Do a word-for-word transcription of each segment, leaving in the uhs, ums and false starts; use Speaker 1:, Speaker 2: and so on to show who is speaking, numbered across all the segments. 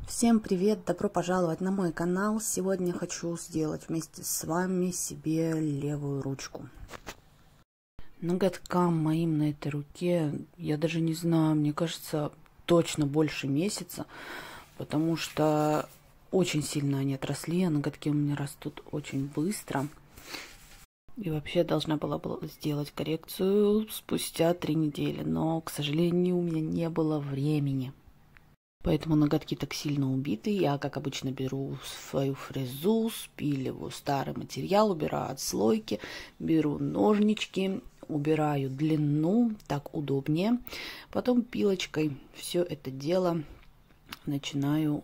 Speaker 1: Всем привет! Добро пожаловать на мой канал. Сегодня хочу сделать вместе с вами себе левую ручку. Ноготкам моим на этой руке, я даже не знаю, мне кажется, точно больше месяца, потому что очень сильно они отросли, а ноготки у меня растут очень быстро. И вообще должна была сделать коррекцию спустя три недели, но, к сожалению, у меня не было времени. Поэтому ноготки так сильно убиты. Я, как обычно, беру свою фрезу, спиливаю старый материал, убираю отслойки, беру ножнички, убираю длину, так удобнее. Потом пилочкой все это дело начинаю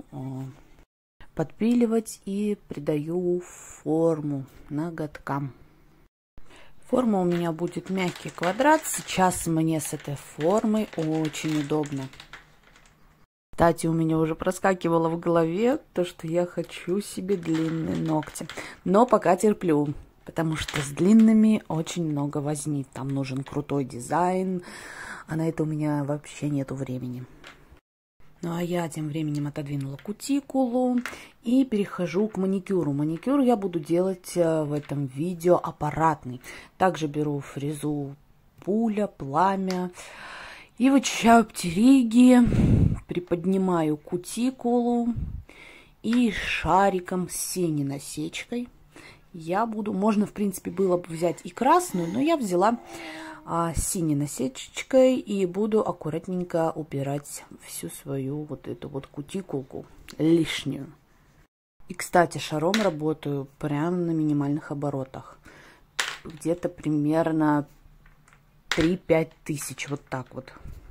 Speaker 1: подпиливать и придаю форму ноготкам. Форма у меня будет мягкий квадрат. Сейчас мне с этой формой очень удобно. Кстати, у меня уже проскакивало в голове то, что я хочу себе длинные ногти. Но пока терплю, потому что с длинными очень много возни. Там нужен крутой дизайн, а на это у меня вообще нету времени. Ну а я тем временем отодвинула кутикулу и перехожу к маникюру. Маникюр я буду делать в этом видео аппаратный. Также беру фрезу пуля, пламя и вычищаю птериги. Приподнимаю кутикулу и шариком с синей насечкой я буду, можно в принципе было бы взять и красную, но я взяла а, синей насечечкой и буду аккуратненько убирать всю свою вот эту вот кутикулку лишнюю. И, кстати, шаром работаю прямо на минимальных оборотах, где-то примерно три-пять тысяч, вот так вот.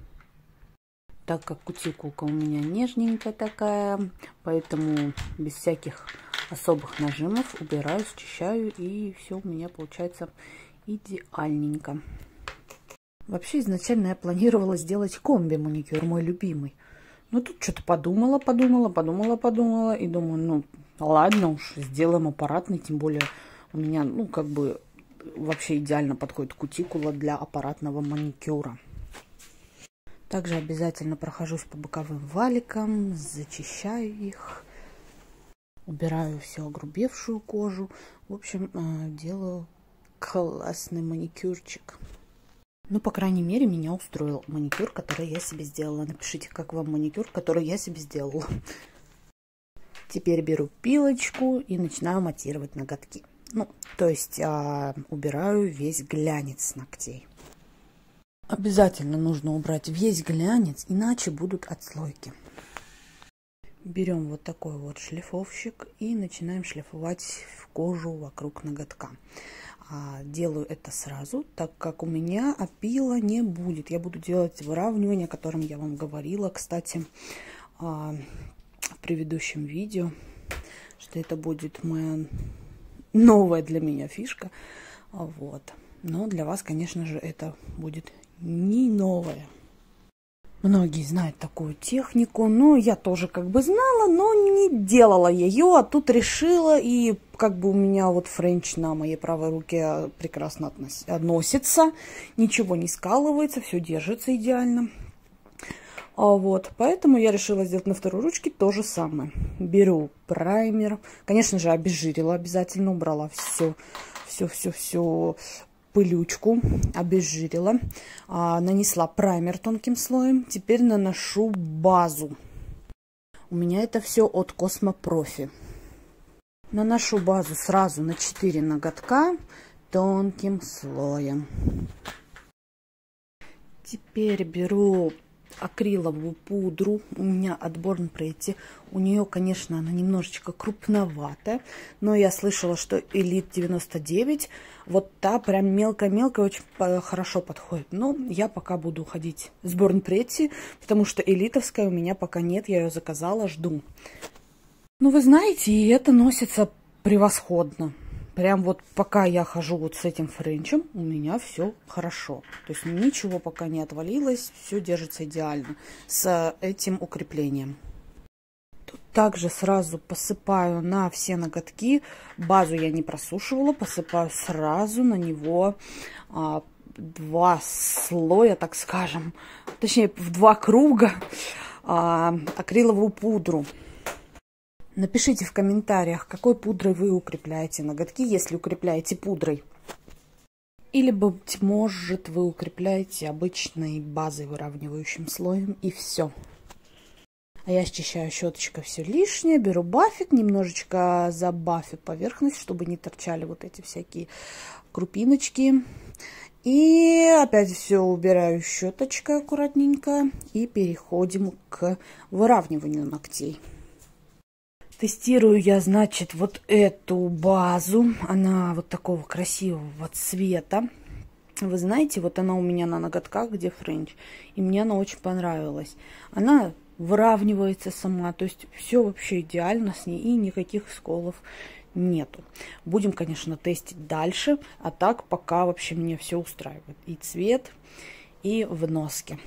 Speaker 1: Так как кутикулка у меня нежненькая такая, поэтому без всяких особых нажимов убираю, счищаю, и все у меня получается идеальненько. Вообще изначально я планировала сделать комби маникюр, мой любимый. Но тут что-то подумала, подумала, подумала, подумала, и думаю, ну ладно уж, сделаем аппаратный, тем более у меня, ну как бы вообще идеально подходит кутикула для аппаратного маникюра. Также обязательно прохожусь по боковым валикам, зачищаю их, убираю всю огрубевшую кожу. В общем, делаю классный маникюрчик. Ну, по крайней мере, меня устроил маникюр, который я себе сделала. Напишите, как вам маникюр, который я себе сделала. Теперь беру пилочку и начинаю матировать ноготки. Ну, то есть а, убираю весь глянец с ногтей. Обязательно нужно убрать весь глянец, иначе будут отслойки. Берем вот такой вот шлифовщик и начинаем шлифовать кожу вокруг ноготка. Делаю это сразу, так как у меня опила не будет. Я буду делать выравнивание, о котором я вам говорила, кстати, в предыдущем видео, что это будет моя новая для меня фишка. Вот. Но для вас, конечно же, это будет не новое. Многие знают такую технику, но я тоже как бы знала, но не делала ее, а тут решила, и как бы у меня вот френч на моей правой руке прекрасно относится, ничего не скалывается, все держится идеально. А вот, поэтому я решила сделать на второй ручке то же самое. Беру праймер, конечно же, обезжирила обязательно, убрала все, все, все, все. Пылючку, обезжирила, а, нанесла праймер тонким слоем. Теперь наношу базу. У меня это все от Космопрофи. Наношу базу сразу на четыре ноготка тонким слоем. Теперь беру акриловую пудру. У меня от Born Pretty. У нее, конечно, она немножечко крупноватая, но я слышала, что Elite девяносто девять, вот та прям мелко-мелко очень хорошо подходит. Но я пока буду ходить с Born Pretty, потому что элитовская у меня пока нет, я ее заказала, жду. Ну, вы знаете, и это носится превосходно. Прям вот пока я хожу вот с этим френчем, у меня все хорошо. То есть ничего пока не отвалилось, все держится идеально с этим укреплением. Тут также сразу посыпаю на все ноготки. Базу я не просушивала, посыпаю сразу на него а, два слоя, так скажем. Точнее, в два круга а, акриловую пудру. Напишите в комментариях, какой пудрой вы укрепляете ноготки, если укрепляете пудрой. Или, быть может, вы укрепляете обычной базой, выравнивающим слоем, и все. А я счищаю щеточкой все лишнее, беру бафик, немножечко забафю поверхность, чтобы не торчали вот эти всякие крупиночки. И опять все убираю щеточкой аккуратненько и переходим к выравниванию ногтей. Тестирую я, значит, вот эту базу. Она вот такого красивого цвета. Вы знаете, вот она у меня на ноготках, где френч. И мне она очень понравилась. Она выравнивается сама. То есть все вообще идеально с ней. И никаких сколов нету. Будем, конечно, тестить дальше. А так пока вообще меня все устраивает. И цвет, и в носке.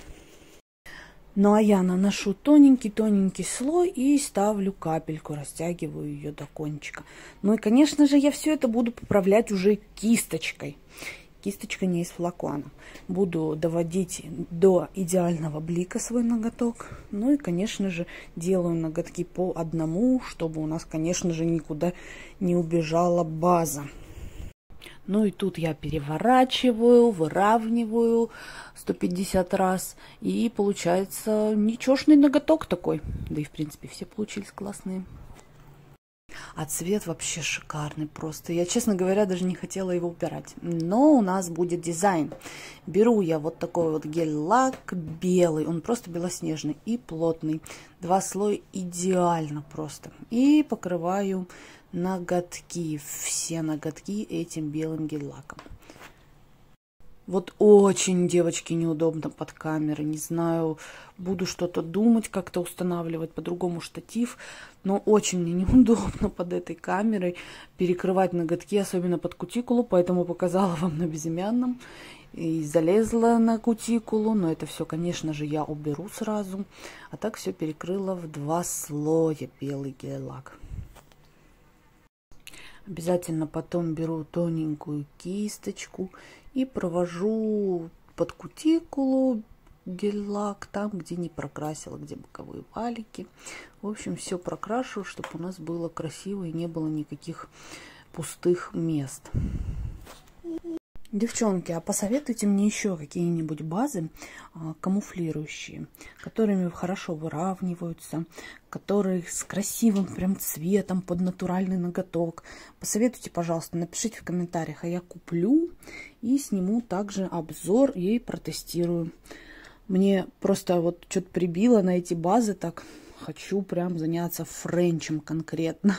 Speaker 1: Ну а я наношу тоненький-тоненький слой и ставлю капельку, растягиваю ее до кончика. Ну и, конечно же, я все это буду поправлять уже кисточкой. Кисточка не из флакона. Буду доводить до идеального блика свой ноготок. Ну и, конечно же, делаю ноготки по одному, чтобы у нас, конечно же, никуда не убежала база. Ну и тут я переворачиваю, выравниваю сто пятьдесят раз. И получается ничешный ноготок такой. Да и в принципе все получились классные. А цвет вообще шикарный просто. Я, честно говоря, даже не хотела его убирать. Но у нас будет дизайн. Беру я вот такой вот гель-лак белый. Он просто белоснежный и плотный. Два слоя идеально просто. И покрываю ноготки. Все ноготки этим белым гель-лаком. Вот очень, девочки, неудобно под камерой. Не знаю, буду что-то думать, как-то устанавливать по-другому штатив. Но очень мне неудобно под этой камерой перекрывать ноготки, особенно под кутикулу. Поэтому показала вам на безымянном. И залезла на кутикулу. Но это все, конечно же, я уберу сразу. А так все перекрыла в два слоя белый гель-лак. Обязательно потом беру тоненькую кисточку и провожу под кутикулу гель-лак там, где не прокрасила, где боковые валики. В общем, все прокрашу, чтобы у нас было красиво и не было никаких пустых мест. Девчонки, а посоветуйте мне еще какие-нибудь базы а, камуфлирующие, которыми хорошо выравниваются, которые с красивым прям цветом под натуральный ноготок. Посоветуйте, пожалуйста, напишите в комментариях, а я куплю и сниму также обзор и протестирую. Мне просто вот что-то прибило на эти базы, так хочу прям заняться френчем конкретно.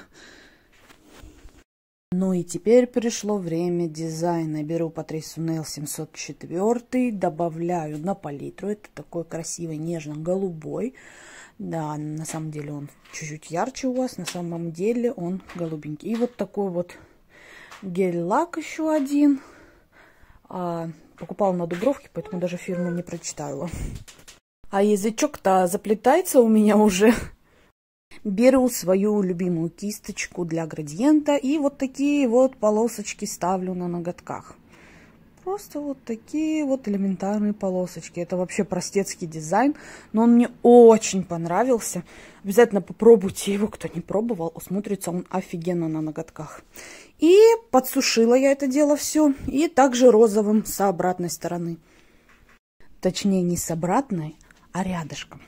Speaker 1: Ну и теперь пришло время дизайна. Беру Patrice O'Neil семьсот четыре, добавляю на палитру. Это такой красивый нежно-голубой. Да, на самом деле он чуть-чуть ярче у вас, на самом деле он голубенький. И вот такой вот гель-лак еще один. А, покупала на Дубровке, поэтому даже фирму не прочитала. А язычок-то заплетается у меня уже. Беру свою любимую кисточку для градиента и вот такие вот полосочки ставлю на ноготках. Просто вот такие вот элементарные полосочки. Это вообще простецкий дизайн, но он мне очень понравился. Обязательно попробуйте его, кто не пробовал. Смотрится он офигенно на ноготках. И подсушила я это дело все. И также розовым с обратной стороны. Точнее, не с обратной, а рядышком.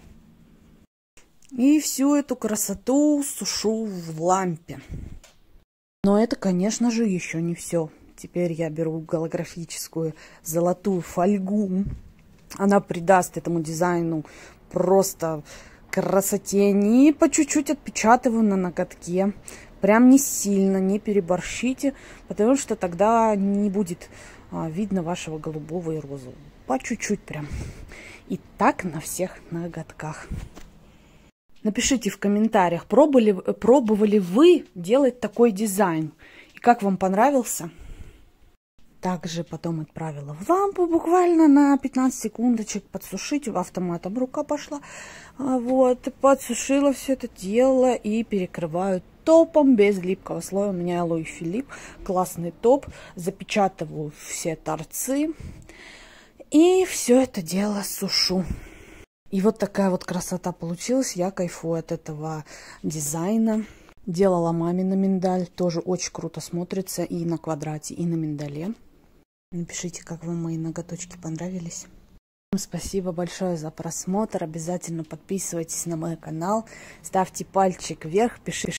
Speaker 1: И всю эту красоту сушу в лампе. Но это, конечно же, еще не все. Теперь я беру голографическую золотую фольгу. Она придаст этому дизайну просто красоте. Не по чуть-чуть отпечатываю на ноготке. Прям не сильно, не переборщите, потому что тогда не будет а, видно вашего голубого и розового. По чуть-чуть прям. И так на всех ноготках. Напишите в комментариях, пробовали, пробовали вы делать такой дизайн. И как вам понравился? Также потом отправила в лампу буквально на пятнадцать секундочек подсушить. Автоматом рука пошла. Вот, подсушила все это дело и перекрываю топом без липкого слоя. У меня Луи Филипп. Классный топ. Запечатываю все торцы. И все это дело сушу. И вот такая вот красота получилась. Я кайфую от этого дизайна. Делала маме на миндаль. Тоже очень круто смотрится и на квадрате, и на миндале. Напишите, как вам мои ноготочки понравились. Спасибо большое за просмотр. Обязательно подписывайтесь на мой канал. Ставьте пальчик вверх, пишите.